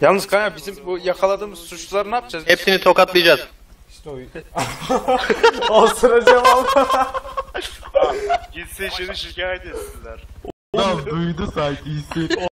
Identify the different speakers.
Speaker 1: Yalnız kanka bizim bu yakaladığımız suçluları ne yapacağız?
Speaker 2: Hepsini tokatlayacağız.
Speaker 3: İşte o. Osuracağım ama.
Speaker 4: Gitsin şunu şikayet etsinler.
Speaker 5: Adam duydu sanki hissetti.